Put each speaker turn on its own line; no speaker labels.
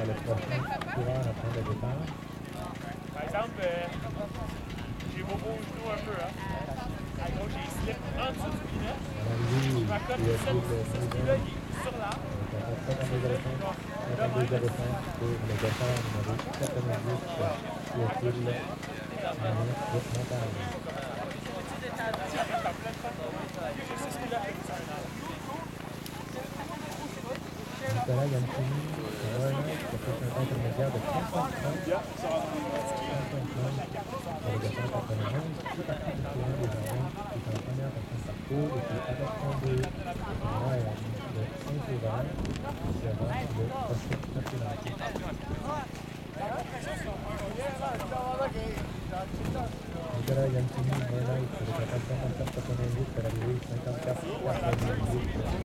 sera le prochain coureur à prendre le départ.
Par exemple, j'ai bobo au genou un peu, hein. À gauche, j'ai slip en dessous du pilote.
Alors lui,
Je m'accorde
il a
ce
pris le
ski-là, il est sur l'arbre.
52,05 pour le départ numéro 90 qui est pile Anick Montagne. Nicolas Yancini, Roy, qui a fait un temps intermédiaire de 35,30. 35,30 pour le départ 91. Tout parti du courant des Arènes qui est en première portion de parcours et qui avec André Ryan de Saint-Sauveur sera le prochain appréhendu. Nicolas Yancini, Roy, qui est capable de 54,88 pour arriver 54,88.